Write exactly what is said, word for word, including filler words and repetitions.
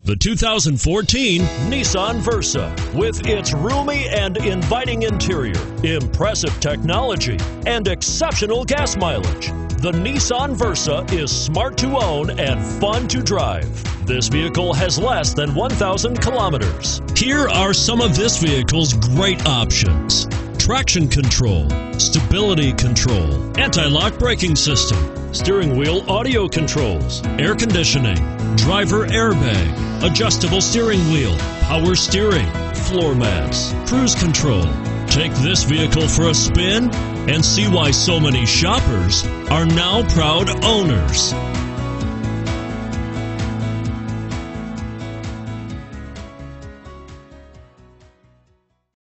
The two thousand fourteen Nissan Versa. With its roomy and inviting interior, impressive technology, and exceptional gas mileage, the Nissan Versa is smart to own and fun to drive. This vehicle has less than one thousand kilometers. Here are some of this vehicle's great options: traction control, stability control, anti-lock braking system, steering wheel audio controls, air conditioning, driver airbag, adjustable steering wheel, power steering, floor mats, cruise control. Take this vehicle for a spin and see why so many shoppers are now proud owners.